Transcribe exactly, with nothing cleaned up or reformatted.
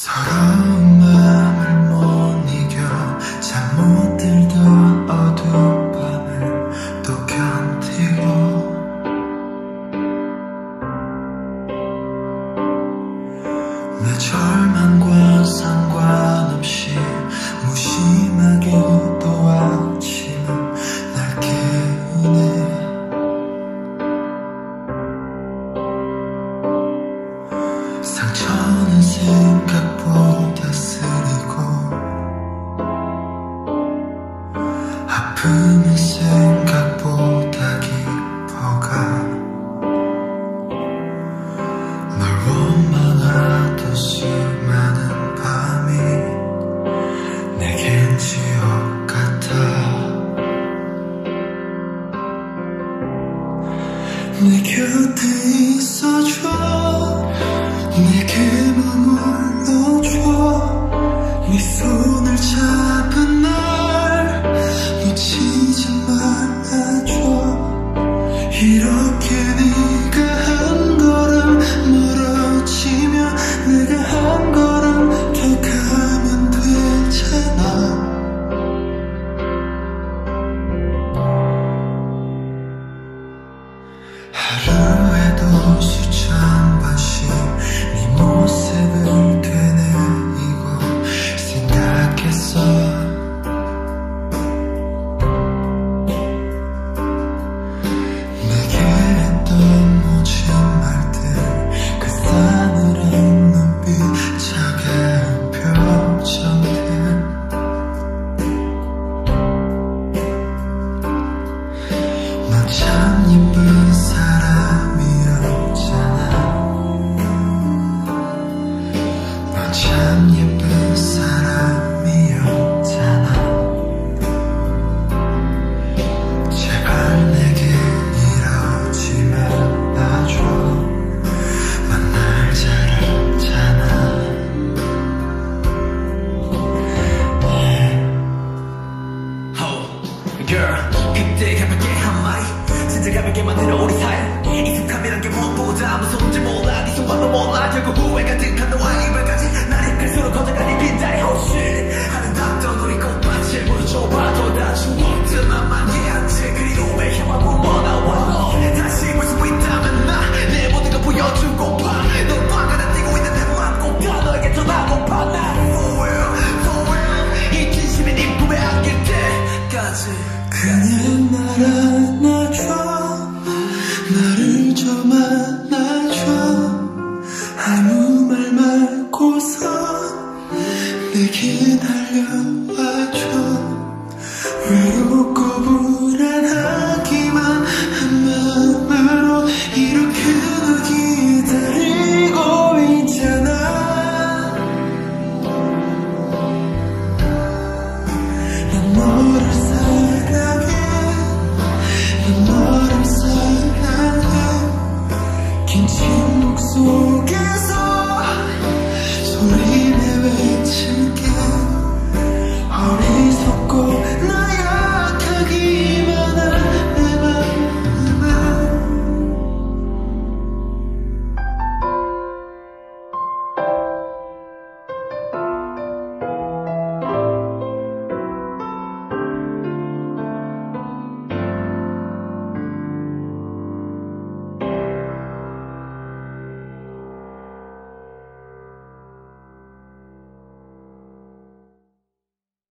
서러운 마음을 못 이겨 잠 못 들던 어두운 밤을 또 견디고 내 절망과 상관없이 무심하게 또 아침은 날 깨우네. 상처는 생각보다 쓰리고 아픔은 생각보다 깊어가 널 원망하던 수많은 밤이 내겐 지옥 같아. 내 곁에 있어줘. 내게 머물러줘. 네 손을 잡은 날 놓치지 말아줘. 이렇게 네가 한 걸음 멀어지면 내가 한 걸음 더 가면 되잖아. 하루에도 수천 번씩 네 모습을 되뇌이고 생각했어. 내게 했던 모진 말들 그 싸늘한 눈빛 차가운 표정들 넌 참 예쁜 사람이었잖아. 참 예쁜 사람이었잖아. 제발 내게 이러지 말아줘. 넌 날 잘 알잖아. yeah. Oh, girl, 그때 가볍게 한 마디 진짜 가볍게 만들어 우리 사이. 익숙함이란 게 무엇보다 무서운지 몰라. 네 손만도 몰라. 결국 후회 가득한 너와 이별까지 날이 갈수록 커져가니 빈자리 호실 아름답던 우리 꽃밭을 물어줘봐도 다 추억들만 만개한채 그리움에 향하고 머나와. 다시 볼 수 있다면 나 내 모든 걸 보여주고파. 넌 화가 뛰고 있는 내 맘 꼭 다 너에게 전하고파. 나 for real for real 이 진심이 네 품에 안길 때까지 그냥 날 안아줘. 나를 좀 안아줘. 아무 말 말고서 내게 달려와.